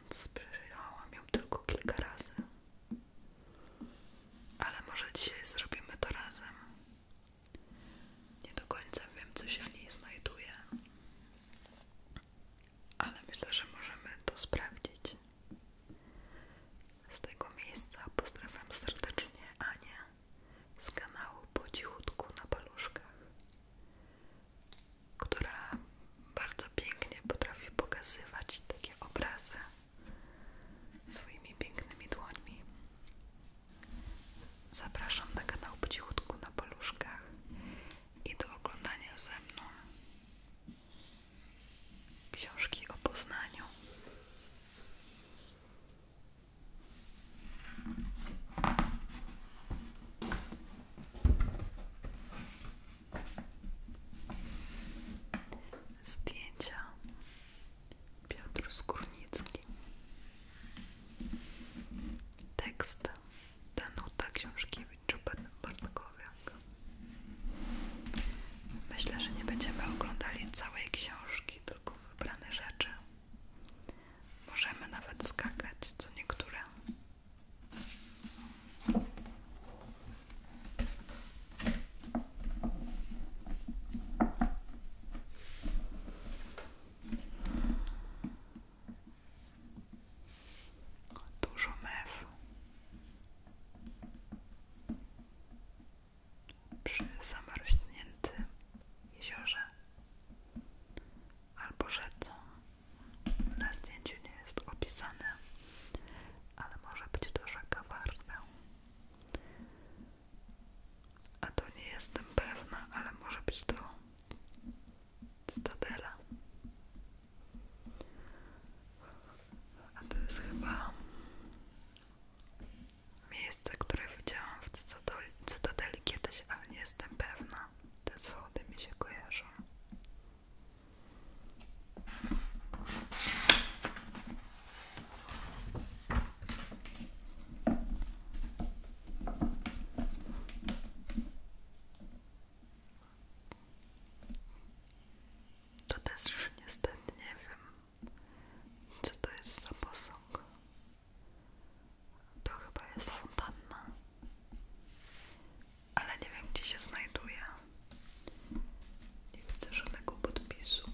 więc przyjrzałam ją tylko kilka razy. Ale może dzisiaj zrobimy to razem. Nie do końca wiem, co się w niej znajduje, ale myślę, że możemy to sprawdzić. Z tego miejsca pozdrawiam serdecznie Anię z kanału Po cichutku na paluszkach, która bardzo pięknie potrafi pokazywać takie obrazy swoimi pięknymi dłońmi. Zapraszam na kanał Po cichutku na paluszkach i do oglądania ze mną książki o Poznaniu. Zdjęcia Piotr Skórnicki. Tekst Danuta Książkiewicz-Bartkowiak. Myślę, że nie będziemy oglądali całej książki, tylko wybrane rzeczy. Możemy nawet skakać co niektóre. Dużo mew przy zamarzniętym jeziorze albo rzece. Na zdjęciu nie jest opisane, ale może być to rzeka Warta. A to nie jestem pewna, ale może być to Cytadela. A to jest chyba miejsce, które widziałam w Cytadeli kiedyś, ale nie jestem pewna. Te schody mi się kojarzą. To też niestety nie wiem, co to jest za posąg. To chyba jest fontanna, ale nie wiem, gdzie się znajduje. Nie widzę żadnego podpisu.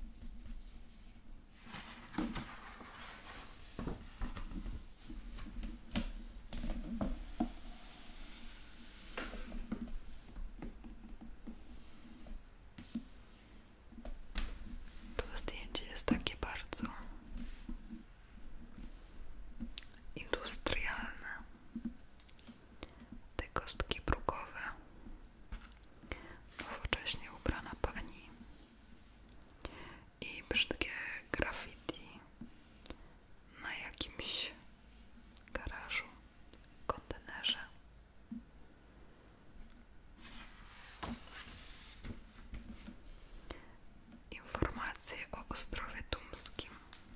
To zdjęcie jest takie bardzo industrialne. Te kostki brukowe, nowocześnie ubrana pani i brzydkie graffiti na jakimś garażu, kontenerze. Informacje o Ostrowie Tumskim.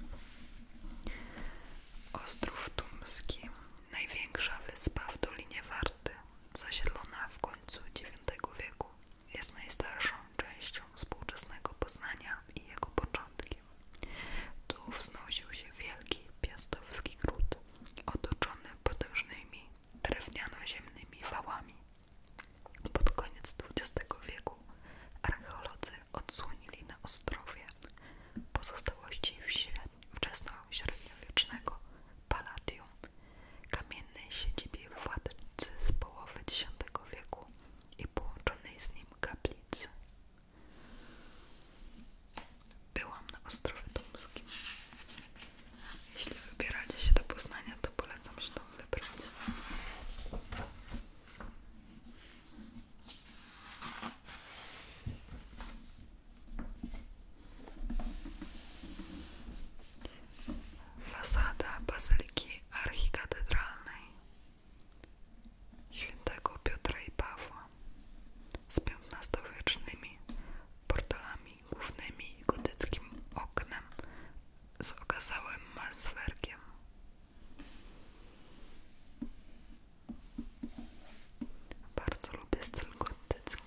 Ostrów Tumski, największa wyspa w Dolinie Warty, zasiedlona w końcu IX wieku, jest najstarszą częścią współczesnego Poznania i jego początkiem. Tu wznosił się wielki piastowski gród, otoczony potężnymi drewniano-ziemnymi wałami. Pod koniec XX wieku archeolodzy odsłonili na Ostrowie pozostałości wczesnośredniowiecznego Palladium, kamiennej siedzibie władcy z połowy X wieku i połączonej z nim kaplicy. Byłam na Ostrowie Tumskim. Jeśli wybieracie się do Poznania, to polecam się tam wybrać. Fasada Bazyliki Archikatedralnej Świętego Piotra i Pawła z XV-wiecznymi portalami głównymi i gotyckim oknem z okazałym maswerkiem. Bardzo lubię styl gotycki.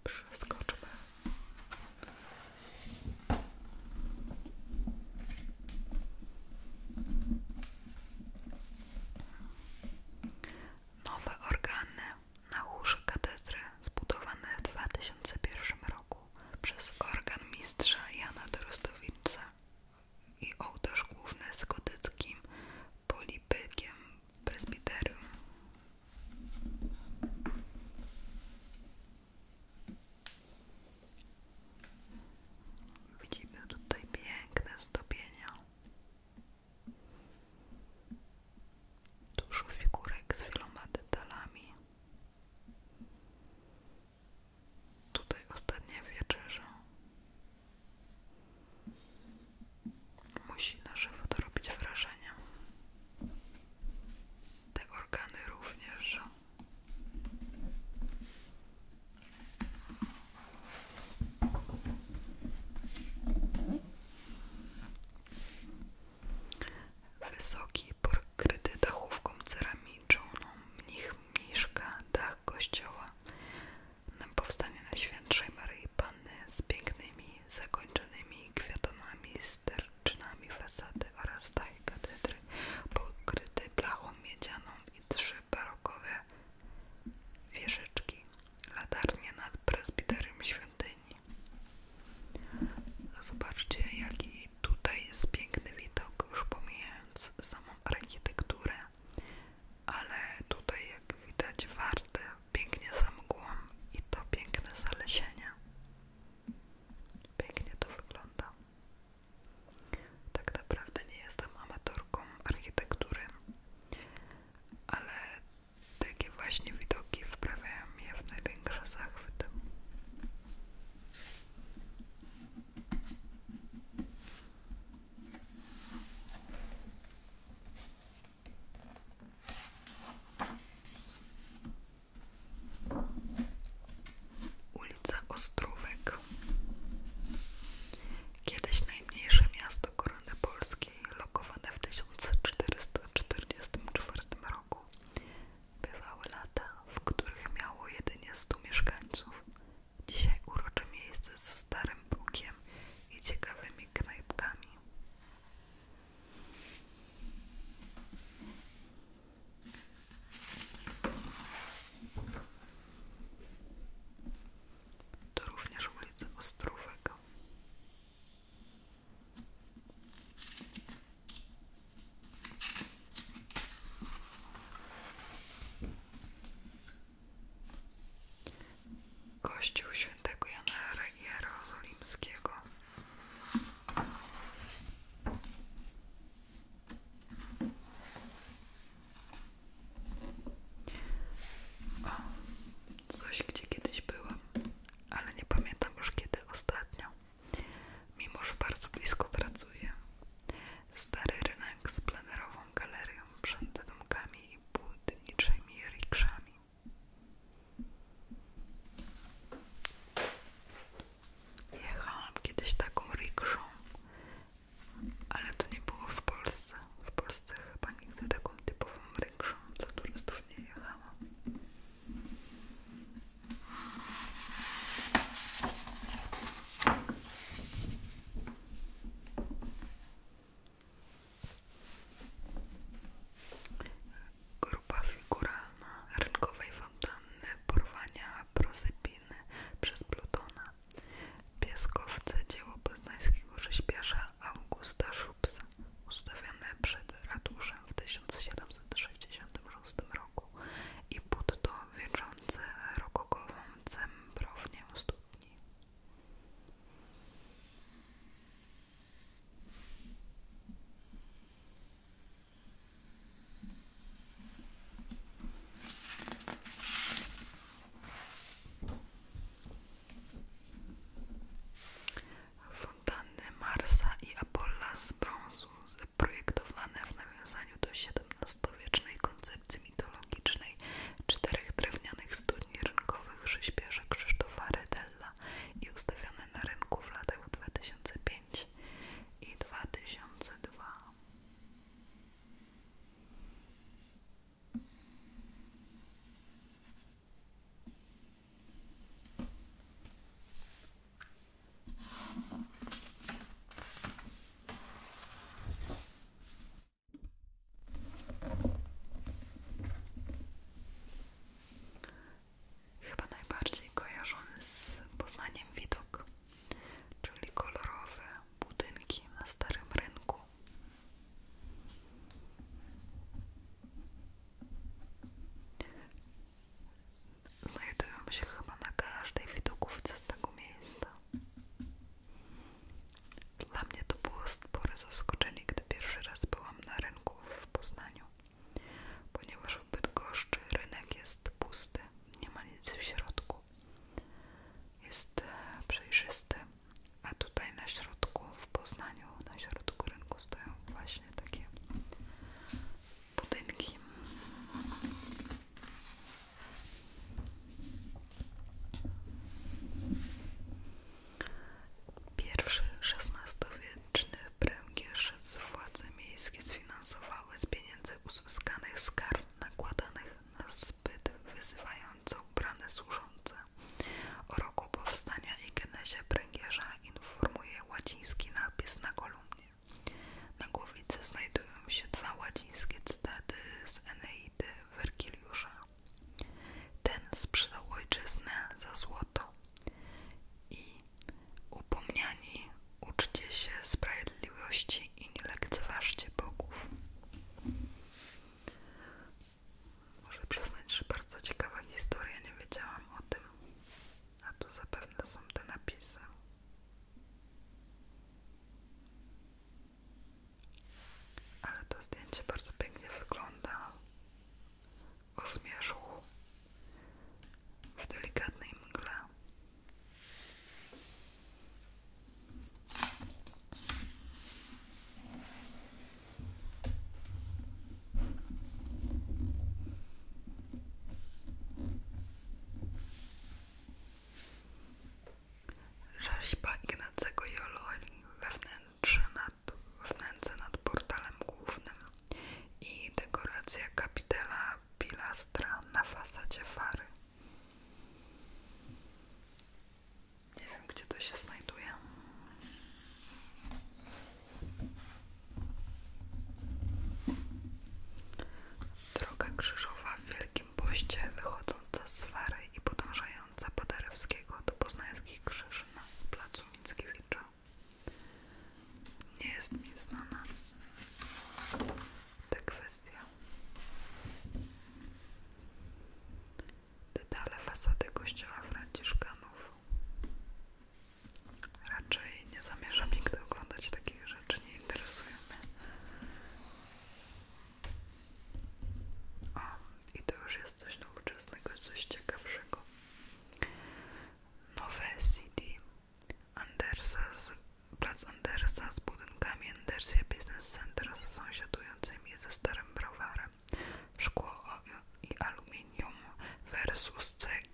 Przeskoczmy. Nowe organy na łoże katedry zbudowane w 2001 roku przez organmistrza Jana Drozdowica i ołtarz główny z gotyckim polipykiem prezbiterium. Widzimy tutaj piękne zdobienia. Dużo figurek z wieloma detalami. Tutaj ostatnia wieczerza. Musi na żywo to robić wrażenie. Te organy również. Wysoki, pokryty dachówką ceramiczną, mnich Mniszka, dach kościoła na powstanie Najświętszej Maryi Panny z pięknymi, zakończonymi kwiatonami, sterczynami fasady oraz dach katedry pokryty blachą miedzianą i 3 barokowe wieżyczki, latarnie nad prezbiterium świątyni. Zobaczcie, jaki tutaj jest piękny widok, już pomijając samą architekturę, ale tutaj, jak widać, warte pięknie za mgłą i to piękne zalesienie. Pięknie to wygląda. Tak naprawdę nie jestem amatorką architektury, ale takie właśnie widoki wprawiają mnie w największe zachwyty. Ulica Ostrówek. Kiedyś najmniejsze miasto Korony Polskiej, lokowane w 1444 roku. Bywały lata, w których miało jedynie 100 mieszkańców. Dzisiaj urocze miejsce z starym brukiem i ciekawymi knajpkami. To również ulica Ostrówek. Kościół Świętego Jana Jerozolimskiego. O, coś, gdzie kiedyś byłam, ale nie pamiętam już kiedy ostatnio, mimo że bardzo blisko pracuję. Stary rynek z plenerową galerią przed domkami i budowniczymi rikszami.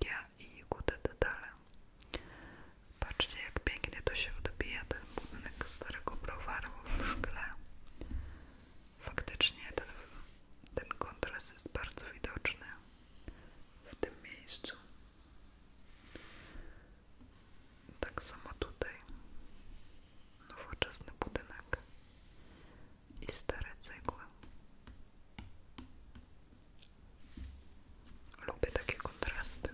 technologia i kute detale. Patrzcie, jak pięknie to się odbija, ten budynek starego browaru w szkle. Faktycznie ten kontrast jest bardzo widoczny w tym miejscu. Tak samo tutaj. Nowoczesny budynek i stare cegły. Lubię takie kontrasty.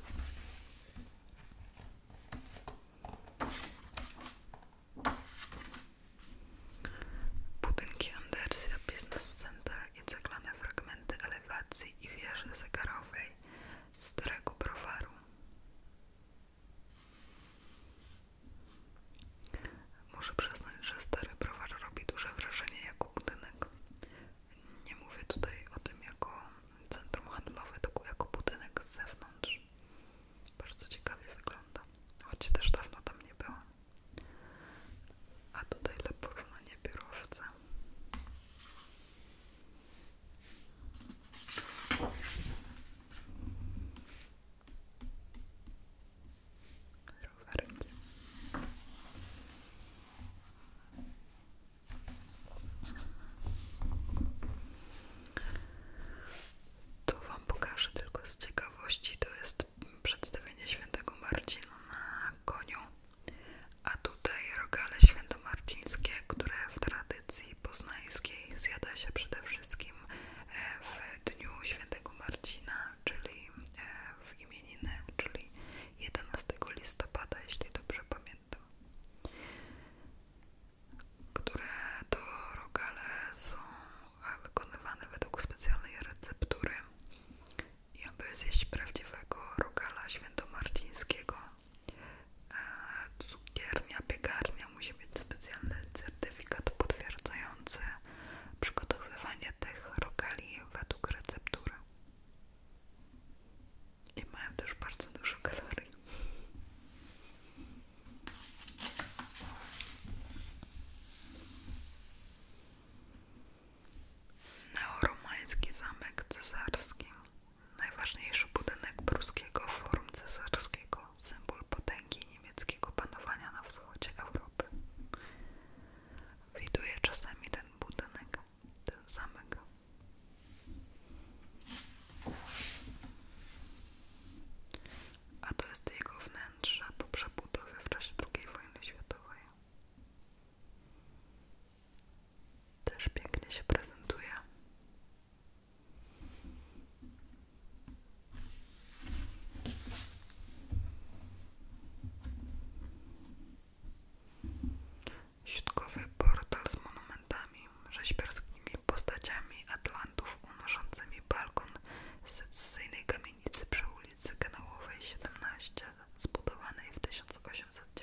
Budynki Andersja Business Center i ceglane fragmenty elewacji i wieży zegarowej starego browaru. Muszę przyznać, że stary browar robi duże wrażenie jako budynek. Nie mówię tutaj o tym jako centrum handlowe, tylko jako budynek z zewnątrz. Bardzo ciekawie wygląda, choć też dawno tam nie byłam. A tutaj dla porównania biurowce. Rowerki. To wam pokażę tylko z ciekawości. To jest przedstawienie Świętego Marcina na koniu. A tutaj rogale świętomarcińskie, które w tradycji poznańskiej zjada się przede wszystkim w dniu Świętego Marcina, czyli w imieniny, czyli 11 listopada, jeśli dobrze pamiętam. Które to rogale są wykonywane według specjalnej receptury. I aby zjeść prawdziwego rogala świętomarcińskiego, cukiernia, piekarnia musi mieć specjalny certyfikat potwierdzający przygotowywanie tych rogali według receptury. I mają też bardzo dużo kalorii. Neoromański zamek cesarski. Najważniejszy budynek pruskiego forum cesarskiego, symbol potęgi niemieckiego panowania na wschodzie Europy. Widuję czasami ten budynek, ten zamek. A to jest jego wnętrze po przebudowie w czasie II wojny światowej. Też pięknie się prezentuje. Środkowy portal z monumentami, rzeźbiarskimi postaciami Atlantów unoszącymi balkon z secesyjnej kamienicy przy ulicy Kanałowej 17, zbudowanej w 1800